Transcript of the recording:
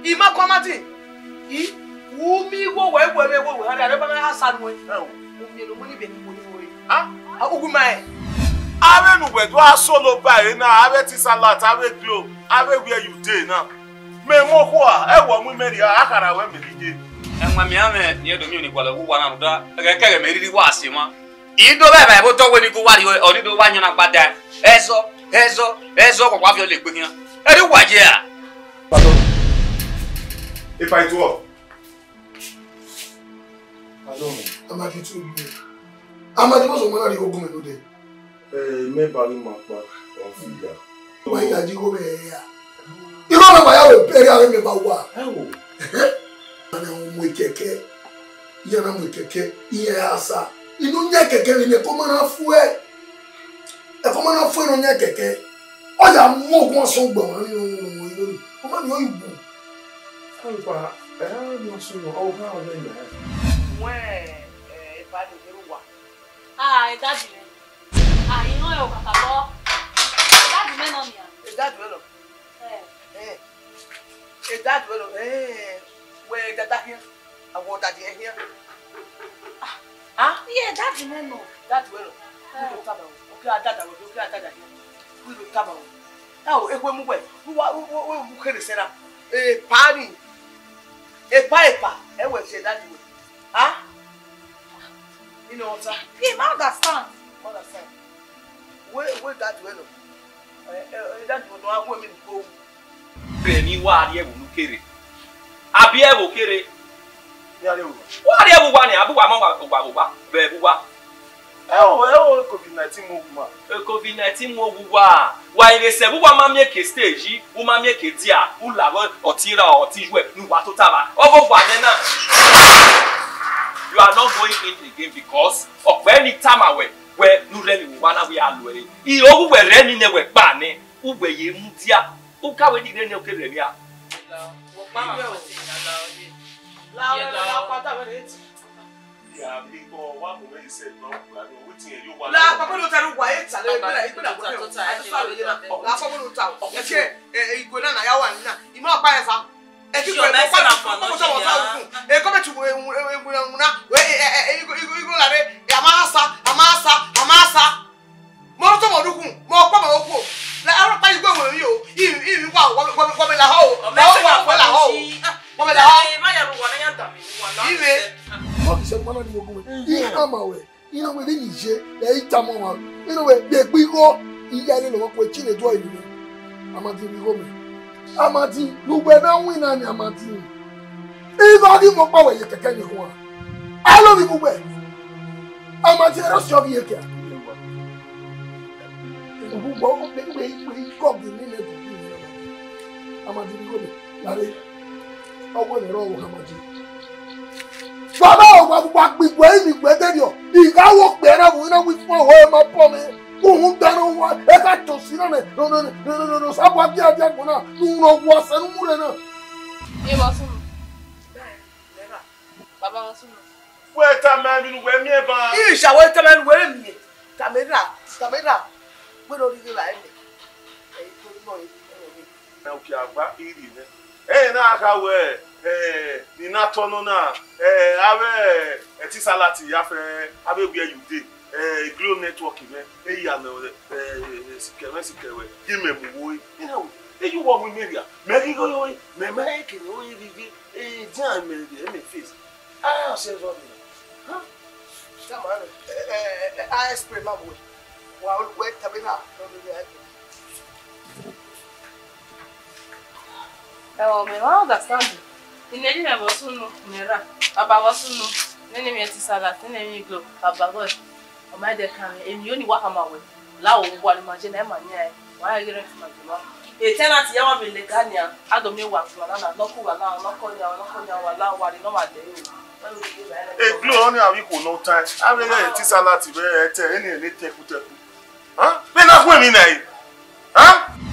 Ima kwamati. I umi wo we hali areba na hasan we. Umi no muni be ni muni we. Ah? Ogumai. Awe nu we do asolo bae na awe ti salat awe glow awe where you dey now. Me mo ko a e wo mu meri akara we merije. Enwa mi ame ni edo mi oni kwala wo wa na ruda. Keke meriri wa asima. Ido bebe bo to we ni ko wari oni do wa nyona pada. Ezo kwa fi o le pe kian. Eri waje a. Pardon. If I do all. Pardon. Amadi too good. Amadi was one of the Ogumwenho day. Me bali mapa on figa. Why you go here? You know why I will pay you me bawa. Oh. Ana mu keke. Yana mu keke. Iye asa. Inu nya keke ni ko ma na fu e. E ko ma na fu no nya keke. O ya mu ogun so gbon ni o ma ni o ibu. Alpa, no so no o ha o le na. We ba de ruwa. Ah, daddy. Ah, you know your kakabo. Daddy men on ya. That well. That well. Where that here? I want that here. Ah? Yeah, daddy men no. That well. Okay, that will do that here. We will come out. Now, if we move away, who can set up a party? A piper, I will say that way. Ah? You know what, sir? Yeah, I understand. Understand. Where that well? That will not women go. Beni wa ri ewu kere. Abi ewu kere. Ya le wo. Wa ri ewu wa ni abu wa mo wa be bu wa. COVID-19 mo ma. COVID-19 mo wu wa. Wa ile se bu wa ma mi ke stage, u ma mi ke dia, u la otira otijwe nu wa to taba. Ogo wa ni na. You are not going in again because of any time away where nu re mi wa na we alu e. I ogu we re mi ne we pa ni, u we ye mu dia. U ka we di re ne o ke re mi a. Ya people wa mo we say no, wetin e you wa. La papa no taru wa e tale e na go. La papa no taru. E che igwe na ya wa na. Imo pa e fa. E ki ko e pa na fa mo so mo ta ku. E ko be tu na igo la re amasa. Mo to mo dukun. Mo pa mo ku. La ara pa igwe wo yo. I wa wo me la ho. Wa la ho. Wo me la ho. Ma ya ru wa na ya ta mi wa la. What is one of the Ogumwenho? He am away. You know when he say, "They tamo one." You know when they go, he yale no ko chine do ilu. Amadi bi go me. Amadi, you be na win na Amadi. E go di mo pa we keke ni ho. I love you go. Amadi ro so bi yeke. Obu bo we go bi ni le bu. Amadi bi go me. Lare. Owo le ro Amadi. Baba wa gbigbo ni gbederio igawo pere wo na with for ho ma po me ohun danu wa e ka to si na no sabo abi abi gbona nu ro wo se nu mure na E bo sunu. Baba wa sunu. We ta ma bi nu we mi e ba. I sha we ta ma we mi. Kamera. We no ri la ni. E ko no e. Na o ki agba iri ne. Na aka we ni na tono na ave eti salati ya fe ave where you dey glow network me ya no sikewe give me wo you know you want we media me go yo me ke no vivi jan me face say what huh come on I spray my boy wa we tabina Me no understand. Ineli me bo sunu mera. Baba wa sunu. Nene mi eti salad, nene mi glow. Baba go. O ma de kan emi oni wa kama we. La o bo ali ma je na ma nya e. Wa ya gere fi ma juma. E tenant ya wa be le gania. Ado mi wa fun na no ku wa na no ko nya wa la wa ri no ma de o. Glow on awi ko no time. Ave eti salati be ete eni ele teku. Huh? Be na fun mi na yi. Huh?